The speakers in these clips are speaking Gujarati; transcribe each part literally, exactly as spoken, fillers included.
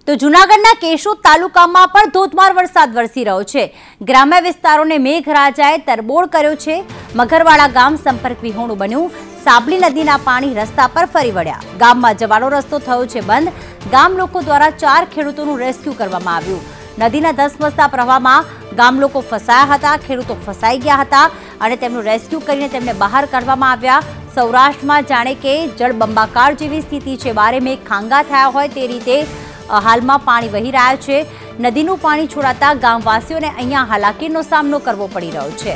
તો જૂનાગઢના કેશોદ તાલુકામાં પણ ધોધમાર વરસાદ વરસી રહ્યો છે। ગ્રામ્ય વિસ્તારોને મેઘરાજાએ તરબોળ કર્યો છે। મગરવાડા ગામ સંપર્ક વિહોણું બન્યું। સાબલી નદીના પાણી રસ્તા પર ફરી વળ્યા। ગામમાં જવાનો રસ્તો થયો છે બંધ। ગામ લોકો દ્વારા ચાર ખેડૂતોનું રેસ્ક્યુ કરવામાં આવ્યું। નદીના ધસમસતા પ્રવાહમાં ગામ લોકો ફસાયા હતા। ખેડૂતો ફસાઈ ગયા હતા અને તેમનું રેસ્ક્યુ કરીને તેમને બહાર કાઢવામાં આવ્યા। સૌરાષ્ટ્રમાં જાણે કે જળબંબાકાર જેવી સ્થિતિ છે। બારે મેઘ ખાંગા થયા હોય તે રીતે હાલમાં પાણી વહી રહ્યા છે। નદીનું પાણી છોડાતા ગામવાસીઓને અહીંયા હાલાકીનો સામનો કરવો પડી રહ્યો છે।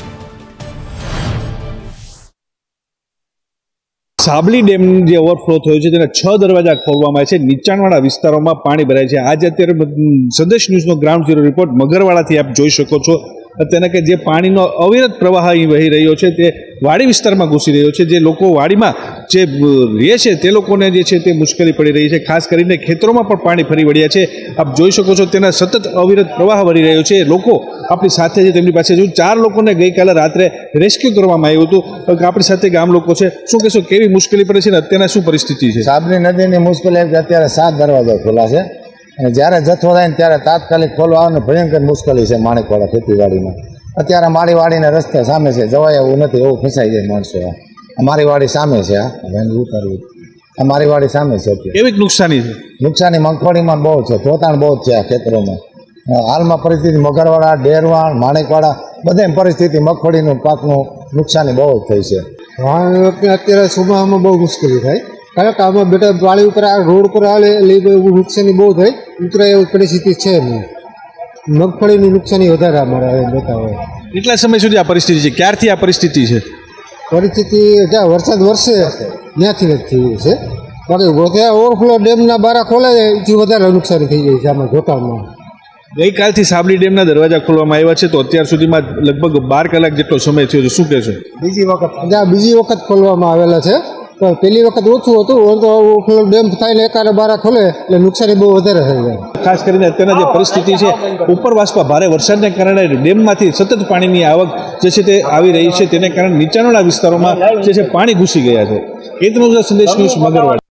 સાબલી ડેમ જે ઓવરફ્લો થયો છે તેના છ દરવાજા ખોલવામાં આવ્યા છે। નીચાણવાળા વિસ્તારોમાં પાણી ભરાય છે। આજે અત્યારે સંદેશ ન્યૂઝનો ગ્રાઉન્ડ ઝીરો રિપોર્ટ મગરવાડાથી આપ જોઈ શકો છો। તેને કે જે પાણીનો અવિરત પ્રવાહ અહીં વહી રહ્યો છે તે વાડી વિસ્તારમાં ઘૂસી રહ્યો છે। જે લોકો વાડીમાં જે રહે છે તે લોકોને જે છે તે મુશ્કેલી પડી રહી છે। ખાસ કરીને ખેતરોમાં પણ પાણી ફરી વળ્યા છે। આપ જોઈ શકો છો તેના સતત અવિરત પ્રવાહ વળી રહ્યો છે। લોકો આપણી સાથે છે તેમની પાસે જો ચાર લોકોને ગઈકાલે રાત્રે રેસ્ક્યુ કરવામાં આવ્યું હતું। આપણી સાથે ગામ લોકો છે, શું કહેશો કેવી મુશ્કેલી પડે છે ને અત્યારના શું પરિસ્થિતિ છે? સાબલી નદીની મુશ્કેલી અત્યારે સાત દરવાજા ખોલા છે અને જ્યારે જથ્થો થાય ને ત્યારે તાત્કાલિક ખોલવા આવે ભયંકર મુશ્કેલી છે। માણેકવાડા ખેતીવાડીમાં અત્યારે મારી વાડીના રસ્તા સામે છે, જવાય એવું નથી, એવું ફસાઈ જાય માણસો। અમારી વાડી સામે છે, આ ઉતારવી અમારી વાડી સામે છે। કેવી નુકસાની છે? નુકસાની મગફળીમાં બહુ છે, ધોતાણ બહુ જ છે આ ખેતરોમાં। હાલમાં પરિસ્થિતિ મગરવાડા, ડેરવાણ, માણેકવાડા બધે પરિસ્થિતિ મગફળીનું પાકનું નુકસાની બહુ જ થઈ છે। અત્યારે સુબામાં બહુ મુશ્કેલી થાય, કારણ કે આમાં બેટા વાળી ઉપર આ રોડ પર આવે એટલે નુકસાની બહુ થાય, ઉતરાય એવી પરિસ્થિતિ છે નહીં। મગફળીની નુકસાની વધારે અમારે બતાવે। કેટલા સમય સુધી આ પરિસ્થિતિ છે? ક્યારથી આ પરિસ્થિતિ છે? પરિસ્થિતિ જ્યાં વરસાદ વરસે ત્યાંથી જ થઈ છે, બાકી ત્યાં ઓવરફ્લો ડેમના બારા ખોલે એથી વધારે નુકસાની થઈ જાય છે આમાં ધોકાણમાં। ગઈકાલથી સાબલી ડેમના દરવાજા ખોલવામાં આવ્યા છે, તો અત્યાર સુધીમાં લગભગ બાર કલાક જેટલો સમય થયો છે, શું કહેશો? બીજી વખત જ્યાં બીજી વખત ખોલવામાં આવેલા છે, તો પહેલી વખત ઓછું હતું, તો ડેમ થાય ને એકારે બારા ખોલે એટલે નુકસાની બહુ વધારે થઈ જાય। ખાસ કરીને અત્યારના જે પરિસ્થિતિ છે, ઉપરવાસમાં ભારે વરસાદને કારણે ડેમમાંથી સતત પાણીની આવક જે છે તે આવી રહી છે, તેને કારણે નીચાણવાળા વિસ્તારોમાં જે છે પાણી ઘૂસી ગયા છે। કેન્દ્ર સંદેશ ન્યૂઝ મગરવાડા।